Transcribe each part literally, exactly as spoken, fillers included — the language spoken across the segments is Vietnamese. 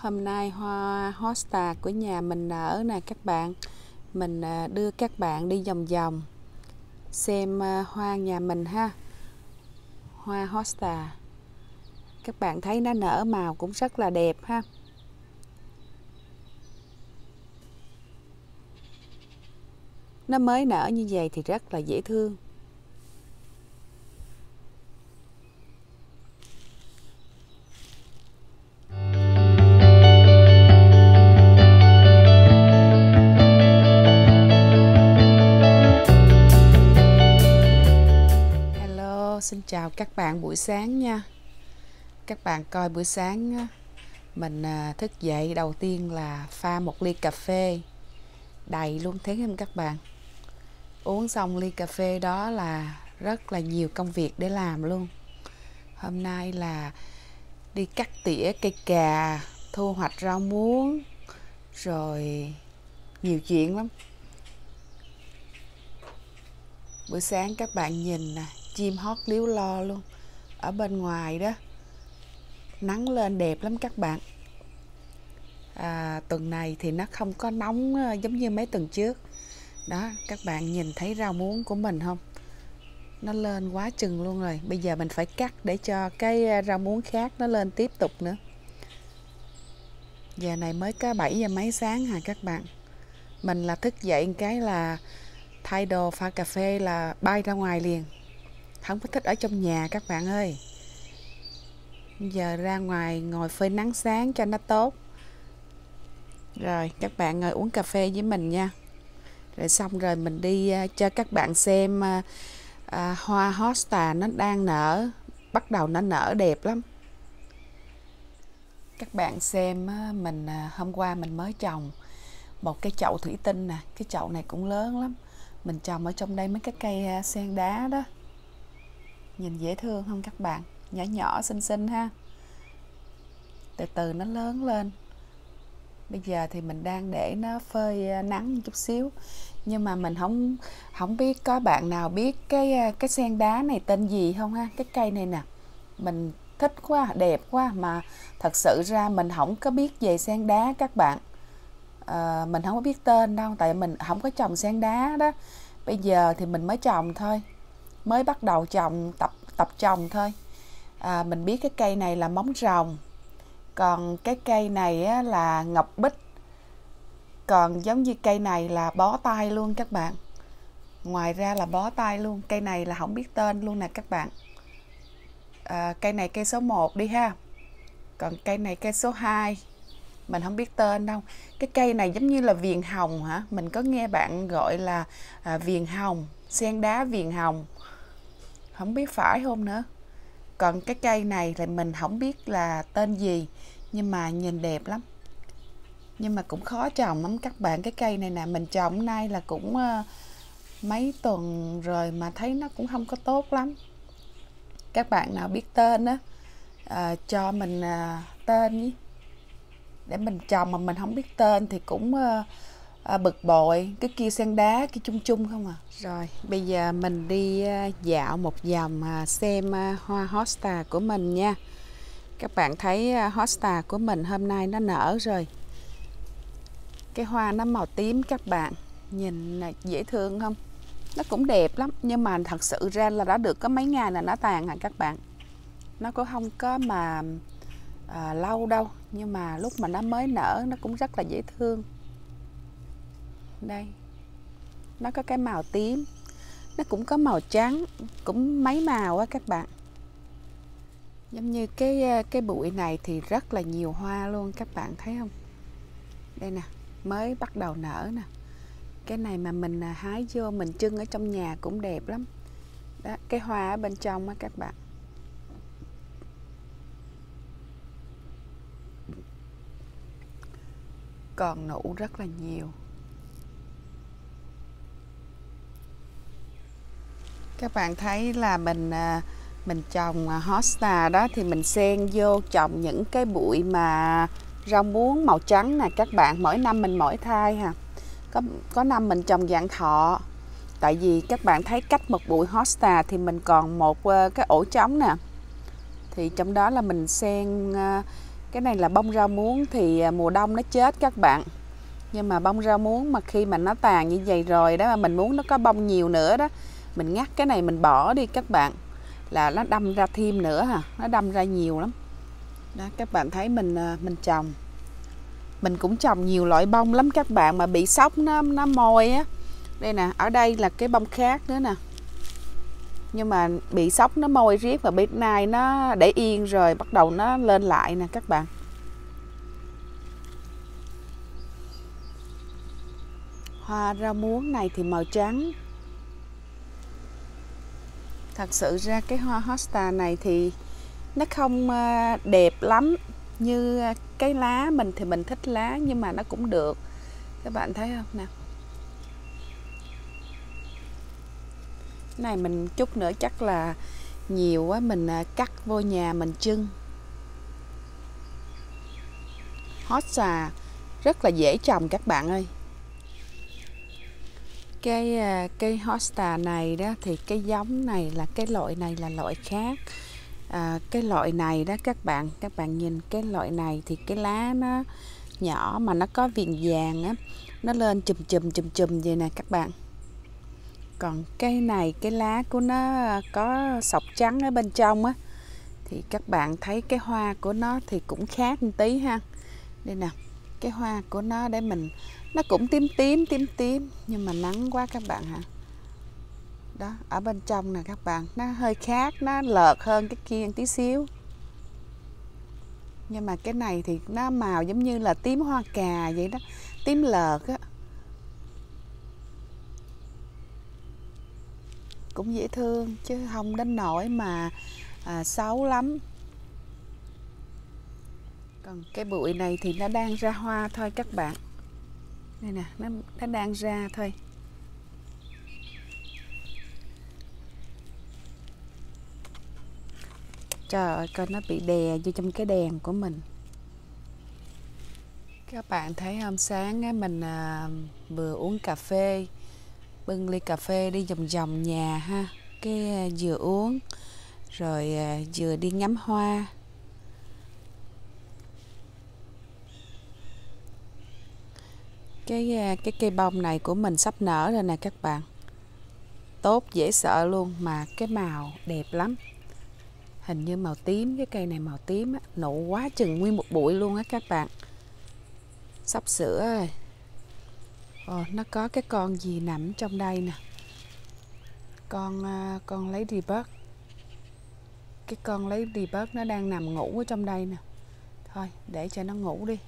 Hôm nay hoa hosta của nhà mình nở nè các bạn. Mình đưa các bạn đi vòng vòng xem hoa nhà mình ha. Hoa hosta. Các bạn thấy nó nở màu cũng rất là đẹp ha. Nó mới nở như vậy thì rất là dễ thương. Xin chào các bạn buổi sáng nha. Các bạn coi buổi sáng mình thức dậy đầu tiên là pha một ly cà phê đầy luôn, thấy không các bạn? Uống xong ly cà phê đó là rất là nhiều công việc để làm luôn. Hôm nay là đi cắt tỉa cây cà, thu hoạch rau muống, rồi nhiều chuyện lắm. Buổi sáng các bạn nhìn nè, chim hót líu lo luôn. Ở bên ngoài đó nắng lên đẹp lắm các bạn. à, Tuần này thì nó không có nóng giống như mấy tuần trước. Đó, các bạn nhìn thấy rau muống của mình không? Nó lên quá chừng luôn rồi. Bây giờ mình phải cắt để cho cái rau muống khác nó lên tiếp tục nữa. Giờ này mới có bảy giờ mấy sáng hả các bạn. Mình là thức dậy một cái là thay đồ pha cà phê là bay ra ngoài liền. Không có thích ở trong nhà các bạn ơi. Giờ ra ngoài ngồi phơi nắng sáng cho nó tốt. Rồi các bạn ngồi uống cà phê với mình nha. Rồi xong rồi mình đi uh, cho các bạn xem uh, uh, hoa hosta nó đang nở. Bắt đầu nó nở đẹp lắm. Các bạn xem uh, mình uh, hôm qua mình mới trồng một cái chậu thủy tinh nè. Cái chậu này cũng lớn lắm. Mình trồng ở trong đây mấy cái cây uh, sen đá đó. Nhìn dễ thương không các bạn? Nhỏ nhỏ xinh xinh ha. Từ từ nó lớn lên. Bây giờ thì mình đang để nó phơi nắng một chút xíu. Nhưng mà mình không không biết có bạn nào biết cái cái sen đá này tên gì không ha? Cái cây này nè. Mình thích quá, đẹp quá mà thật sự ra mình không có biết về sen đá các bạn. À, mình không có biết tên đâu, tại mình không có trồng sen đá đó. Bây giờ thì mình mới trồng thôi. Mới bắt đầu trồng, tập tập trồng thôi. À, mình biết cái cây này là móng rồng. Còn cái cây này á, là ngọc bích. Còn giống như cây này là bó tay luôn các bạn. Ngoài ra là bó tay luôn. Cây này là không biết tên luôn nè các bạn. À, cây này cây số một đi ha. Còn cây này cây số hai. Mình không biết tên đâu. Cái cây này giống như là viền hồng hả? Mình có nghe bạn gọi là à, viền hồng. Sen đá viền hồng. Không biết phải không nữa. Còn cái cây này thì mình không biết là tên gì. Nhưng mà nhìn đẹp lắm. Nhưng mà cũng khó trồng lắm các bạn. Cái cây này nè, mình trồng nay là cũng uh, mấy tuần rồi mà thấy nó cũng không có tốt lắm. Các bạn nào biết tên á, uh, cho mình uh, tên ý. Để mình trồng mà mình không biết tên thì cũng uh, uh, bực bội. Cái kia sen đá, cái chung chung không à. Rồi, bây giờ mình đi uh, dạo một vòng uh, xem uh, hoa hosta của mình nha. Các bạn thấy uh, hosta của mình hôm nay nó nở rồi. Cái hoa nó màu tím các bạn. Nhìn dễ thương không? Nó cũng đẹp lắm. Nhưng mà thật sự ra là đã được có mấy ngày là nó tàn hả các bạn. Nó cũng không có mà à, lâu đâu. Nhưng mà lúc mà nó mới nở nó cũng rất là dễ thương. Đây. Nó có cái màu tím. Nó cũng có màu trắng. Cũng mấy màu á các bạn. Giống như cái, cái bụi này thì rất là nhiều hoa luôn. Các bạn thấy không? Đây nè. Mới bắt đầu nở nè. Cái này mà mình hái vô mình trưng ở trong nhà cũng đẹp lắm. Đó, cái hoa ở bên trong á các bạn. Còn nụ rất là nhiều. Các bạn thấy là mình mình trồng hosta đó thì mình xen vô trồng những cái bụi mà rau muống màu trắng nè các bạn. Mỗi năm mình mỗi thai ha. Có, có năm mình trồng dạng thọ. Tại vì các bạn thấy cách một bụi hosta thì mình còn một cái ổ trống nè. Thì trong đó là mình xen Cái này là bông rau muống thì mùa đông nó chết các bạn. Nhưng mà bông rau muống mà khi mà nó tàn như vậy rồi đó, mà mình muốn nó có bông nhiều nữa đó, mình ngắt cái này mình bỏ đi các bạn, là nó đâm ra thêm nữa hả, nó đâm ra nhiều lắm. Đó, các bạn thấy mình mình trồng. Mình cũng trồng nhiều loại bông lắm các bạn, mà bị sốc nó nó mồi á. Đây nè, ở đây là cái bông khác nữa nè. Nhưng mà bị sốc nó môi riết, và bên này nó để yên rồi bắt đầu nó lên lại nè các bạn. Hoa rau muống này thì màu trắng. Thật sự ra cái hoa hosta này thì nó không đẹp lắm như cái lá. Mình thì mình thích lá nhưng mà nó cũng được. Các bạn thấy không nè. Cái này mình chút nữa chắc là nhiều quá mình cắt vô nhà mình trưng. Hosta rất là dễ trồng các bạn ơi. Cái cây hosta này đó thì cái giống này là cái loại này là loại khác. À, cái loại này đó các bạn, các bạn nhìn cái loại này thì cái lá nó nhỏ mà nó có viền vàng á, nó lên chùm chùm chùm chùm vậy nè các bạn. Còn cây này cái lá của nó có sọc trắng ở bên trong á, thì các bạn thấy cái hoa của nó thì cũng khác một tí ha. Đây nè, cái hoa của nó để mình, nó cũng tím tím tím tím nhưng mà nắng quá các bạn hả. Đó, ở bên trong nè các bạn, nó hơi khác, nó lợt hơn cái kia một tí xíu. Nhưng mà cái này thì nó màu giống như là tím hoa cà vậy đó, tím lợt á. Cũng dễ thương chứ không đến nỗi mà à, xấu lắm. Còn cái bụi này thì nó đang ra hoa thôi các bạn. Đây nè, nó, nó đang ra thôi. Trời ơi, coi nó bị đè vô trong cái đèn của mình. Các bạn thấy hôm sáng á, mình à, vừa uống cà phê, bưng ly cà phê đi vòng vòng nhà ha. Cái à, vừa uống, rồi à, vừa đi ngắm hoa. Cái à, cái cây bông này của mình sắp nở rồi nè các bạn. Tốt dễ sợ luôn, mà cái màu đẹp lắm. Hình như màu tím, cái cây này màu tím á, nụ quá chừng nguyên một bụi luôn á các bạn. Sắp sửa rồi. Ồ, nó có cái con gì nằm trong đây nè. Con con ladybug. Cái con ladybug nó đang nằm ngủ ở trong đây nè. Thôi, để cho nó ngủ đi.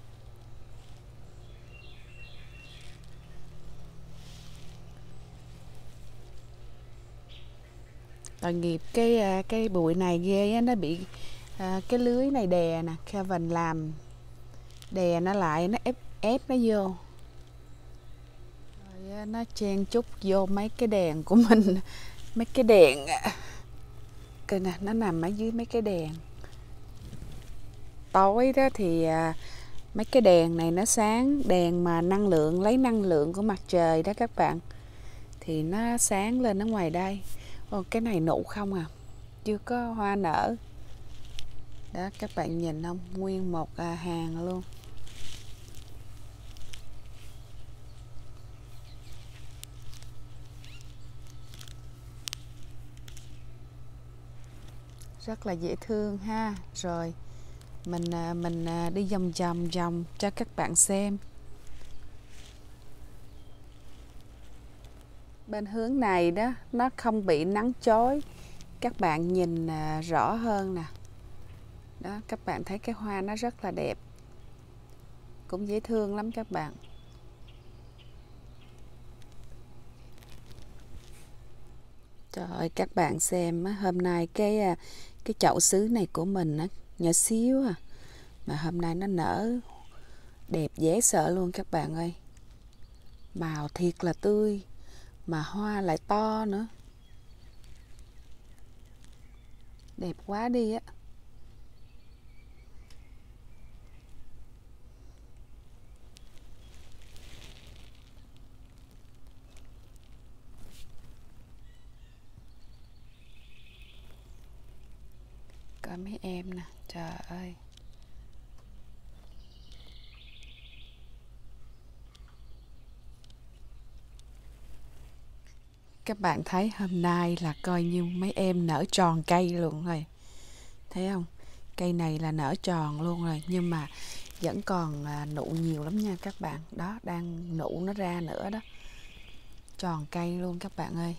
Tội nghiệp cái cái bụi này ghê á, nó bị à, cái lưới này đè nè, Kevin làm đè nó lại, nó ép ép nó vô. Rồi nó chen chúc vô mấy cái đèn của mình, mấy cái đèn kìa nè, nó nằm ở dưới mấy cái đèn. Tối đó thì à, mấy cái đèn này nó sáng, đèn mà năng lượng, lấy năng lượng của mặt trời đó các bạn, thì nó sáng lên ở ngoài đây. Ồ, cái này nụ không à, chưa có hoa nở. Đó, các bạn nhìn không, nguyên một à, hàng luôn. Rất là dễ thương ha. Rồi mình mình đi vòng vòng vòng cho các bạn xem. Bên hướng này đó nó không bị nắng chói, các bạn nhìn rõ hơn nè. Đó, các bạn thấy cái hoa nó rất là đẹp, cũng dễ thương lắm các bạn. Trời ơi, các bạn xem hôm nay cái cái chậu sứ này của mình á, nhỏ xíu à, mà hôm nay nó nở đẹp dễ sợ luôn các bạn ơi. Màu thiệt là tươi, mà hoa lại to nữa. Đẹp quá đi á. Coi mấy em nè, trời ơi. Các bạn thấy hôm nay là coi như mấy em nở tròn cây luôn rồi. Thấy không? Cây này là nở tròn luôn rồi. Nhưng mà vẫn còn à, nụ nhiều lắm nha các bạn. Đó, đang nụ nó ra nữa đó. Tròn cây luôn các bạn ơi.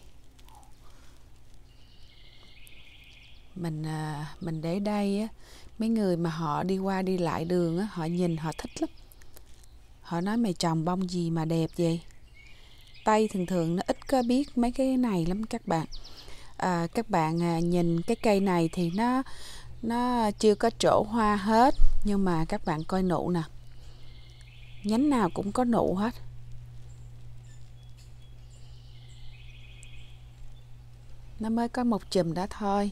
Mình à, mình để đây á, mấy người mà họ đi qua đi lại đường á, họ nhìn họ thích lắm. Họ nói mày trồng bông gì mà đẹp vậy? Tây thường thường nó ít có biết mấy cái này lắm các bạn. À, các bạn à, nhìn cái cây này thì nó nó chưa có trổ hoa hết, nhưng mà các bạn coi nụ nè, nhánh nào cũng có nụ hết. Nó mới có một chùm đó thôi.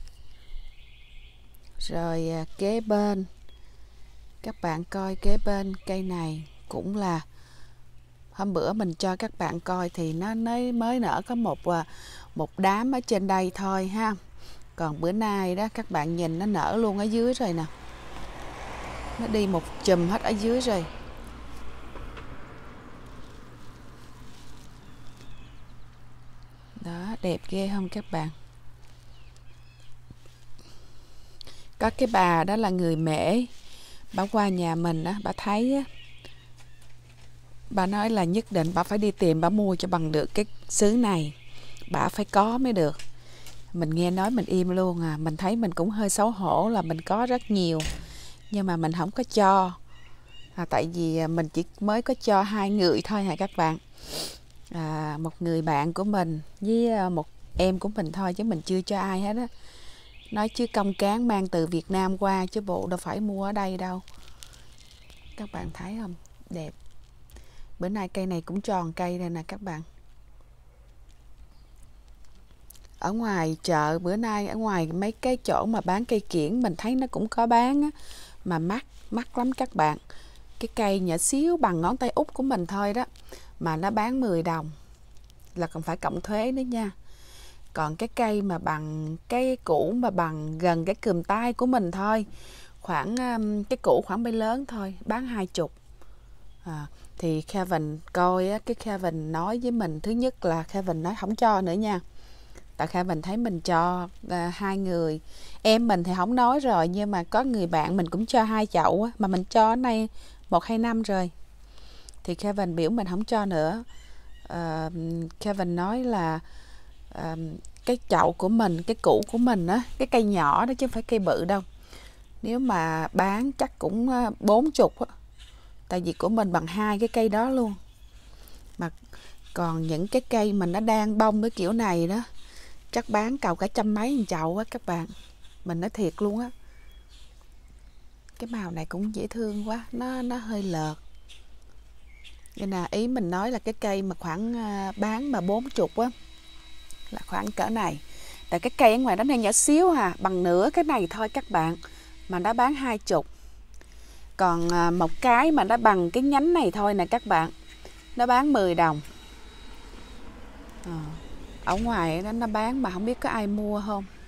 Rồi à, kế bên, các bạn coi kế bên cây này cũng là hôm bữa mình cho các bạn coi thì nó mới nở có một một đám ở trên đây thôi ha. Còn bữa nay đó các bạn nhìn nó nở luôn ở dưới rồi nè. Nó đi một chùm hết ở dưới rồi. Đó, đẹp ghê không các bạn? Có cái bà đó là người Mễ, bà qua nhà mình á, bà thấy á, bà nói là nhất định bà phải đi tìm bà mua cho bằng được cái xứ này, bà phải có mới được. Mình nghe nói mình im luôn à. Mình thấy mình cũng hơi xấu hổ là mình có rất nhiều, nhưng mà mình không có cho à, tại vì mình chỉ mới có cho hai người thôi hả các bạn. À, một người bạn của mình với một em của mình thôi, chứ mình chưa cho ai hết á. Nói chứ công cán mang từ Việt Nam qua, chứ bộ đâu phải mua ở đây đâu. Các bạn thấy không? Đẹp. Bữa nay cây này cũng tròn cây đây nè các bạn. Ở ngoài chợ bữa nay, ở ngoài mấy cái chỗ mà bán cây kiểng mình thấy nó cũng có bán á, mà mắc, mắc lắm các bạn. Cái cây nhỏ xíu bằng ngón tay út của mình thôi đó, mà nó bán mười đồng, là còn phải cộng thuế nữa nha. Còn cái cây mà bằng cái củ mà bằng gần cái cùm tay của mình thôi, khoảng cái củ khoảng bay lớn thôi, bán hai chục. À, thì Kevin coi á, cái Kevin nói với mình, thứ nhất là Kevin nói không cho nữa nha. Tại Kevin thấy mình cho à, hai người. Em mình thì không nói rồi, nhưng mà có người bạn mình cũng cho hai chậu á, mà mình cho ở nay một hai năm rồi. Thì Kevin biểu mình không cho nữa. À, Kevin nói là à, cái chậu của mình, cái củ của mình á, cái cây nhỏ đó chứ không phải cây bự đâu, nếu mà bán chắc cũng bốn chục á. Tại vì của mình bằng hai cái cây đó luôn. Mà còn những cái cây mà nó đang bông cái kiểu này đó, chắc bán cầu cả trăm mấy một chậu á các bạn. Mình nói thiệt luôn á. Cái màu này cũng dễ thương quá, nó nó hơi lợt. Nên là ý mình nói là cái cây mà khoảng bán mà bốn chục á, là khoảng cỡ này. Tại cái cây ở ngoài đó nó nhỏ xíu hà, bằng nửa cái này thôi các bạn, mà nó bán hai chục. Còn một cái mà nó bằng cái nhánh này thôi nè các bạn, nó bán mười đồng. À, ở ngoài đó nó bán mà không biết có ai mua không.